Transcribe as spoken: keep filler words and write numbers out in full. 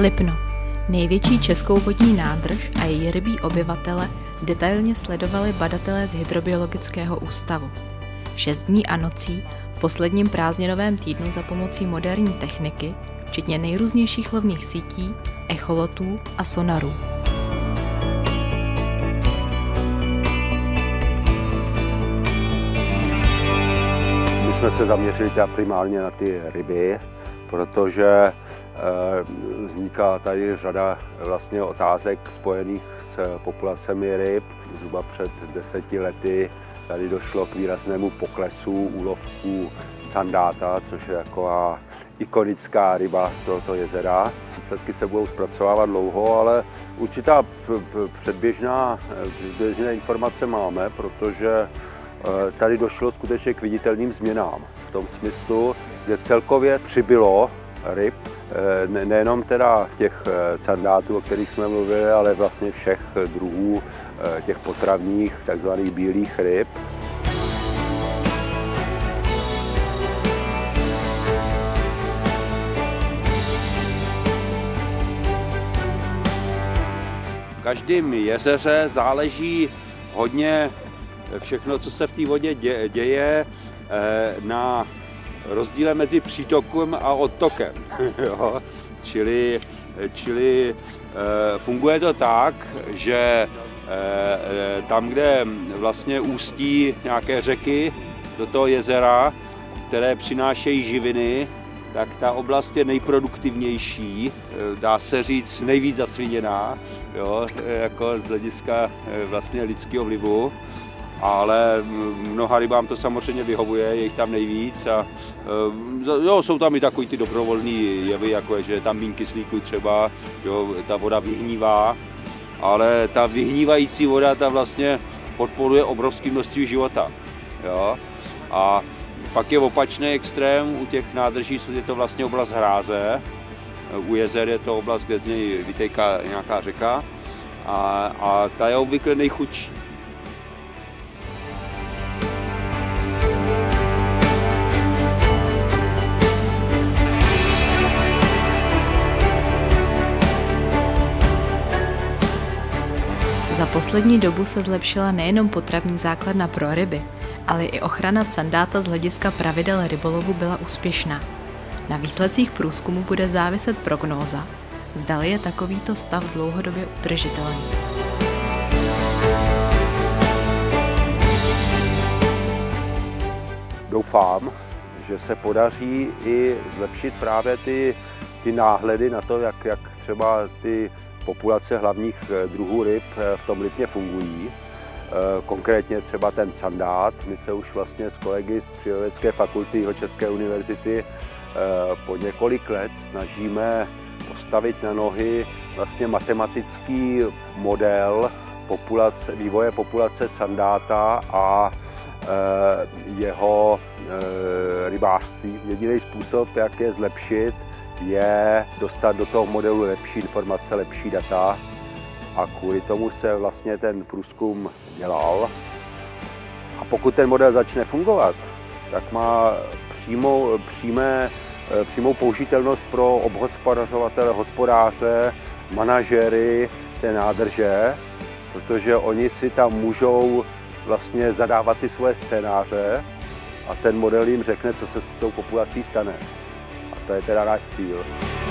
Lipno. Největší českou vodní nádrž a její rybí obyvatele detailně sledovali badatelé z Hydrobiologického ústavu. Šest dní a nocí v posledním prázdninovém týdnu za pomocí moderní techniky, včetně nejrůznějších lovných sítí, echolotů a sonarů. My jsme se zaměřili primárně na ty ryby, protože vzniká tady řada vlastně otázek spojených s populacemi ryb. Zhruba před deseti lety tady došlo k výraznému poklesu úlovků sandáta, což je taková ikonická ryba tohoto jezera. Výsledky se budou zpracovávat dlouho, ale určitá předběžná, předběžné informace máme, protože tady došlo skutečně k viditelným změnám. V tom smyslu, že celkově přibylo ryb, nejenom teda těch sandátů, o kterých jsme mluvili, ale vlastně všech druhů těch potravních, takzvaných bílých ryb. V každém jezeře záleží hodně všechno, co se v té vodě děje, na rozdíle mezi přítokem a odtokem. Jo? Čili, čili funguje to tak, že tam, kde vlastně ústí nějaké řeky do toho jezera, které přinášejí živiny, tak ta oblast je nejproduktivnější, dá se říct nejvíc zasviněná, jo? Jako z hlediska vlastně lidského vlivu. Ale mnoha rybám to samozřejmě vyhovuje, je jich tam nejvíc a jo, jsou tam i takový ty dobrovolný jevy, jako je, že je tam méně kyslíku třeba, jo, ta voda vyhnívá, ale ta vyhnívající voda ta vlastně podporuje obrovské množství života. Jo? A pak je opačný extrém, u těch nádrží je to vlastně oblast hráze, u jezer je to oblast, kde z něj vytéká nějaká řeka a, a ta je obvykle nejchudší. Za poslední dobu se zlepšila nejenom potravní základna pro ryby, ale i ochrana sandáta z hlediska pravidel rybolovu byla úspěšná. Na výsledcích průzkumu bude záviset prognóza, zdali je takovýto stav dlouhodobě udržitelný. Doufám, že se podaří i zlepšit právě ty, ty náhledy na to, jak, jak třeba ty populace hlavních druhů ryb v tom Lipně fungují. Konkrétně třeba ten sandát. My se už vlastně s kolegy z Přírodovědecké fakulty Jihočeské univerzity po několik let snažíme postavit na nohy vlastně matematický model populace, vývoje populace sandáta a jeho rybářství. Jediný způsob, jak je zlepšit, je dostat do toho modelu lepší informace, lepší data a kvůli tomu se vlastně ten průzkum dělal. A pokud ten model začne fungovat, tak má přímou, přímé, přímou použitelnost pro obhospodařovatele, hospodáře, manažery té nádrže, protože oni si tam můžou vlastně zadávat ty svoje scénáře a ten model jim řekne, co se s tou populací stane. A to je teda náš cíl.